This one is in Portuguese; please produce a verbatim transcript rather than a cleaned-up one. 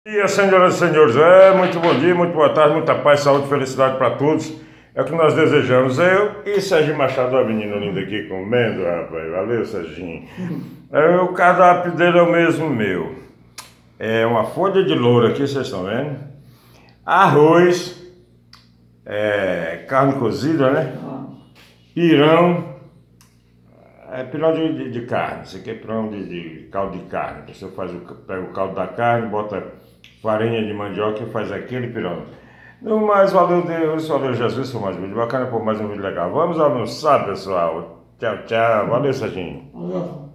E as senhoras e senhores, é, muito bom dia, muito boa tarde, muita paz, saúde e felicidade para todos. É o que nós desejamos. Eu e Serginho Machado, ó, menino lindo aqui comendo, rapaz. Valeu, Serginho. É, o cardápio dele é o mesmo meu. É uma folha de louro aqui, vocês estão vendo? Arroz, é, carne cozida, né? Pirão, é pirão de, de, de carne. Isso aqui é pirão de, de caldo de carne. Você faz o, pega o caldo da carne, bota farinha de mandioca e faz aquele pirão. No mais, valeu Deus, valeu Jesus, foi mais um vídeo bacana, por mais um vídeo legal. Vamos almoçar, pessoal. Tchau, tchau. Valeu, Serginho.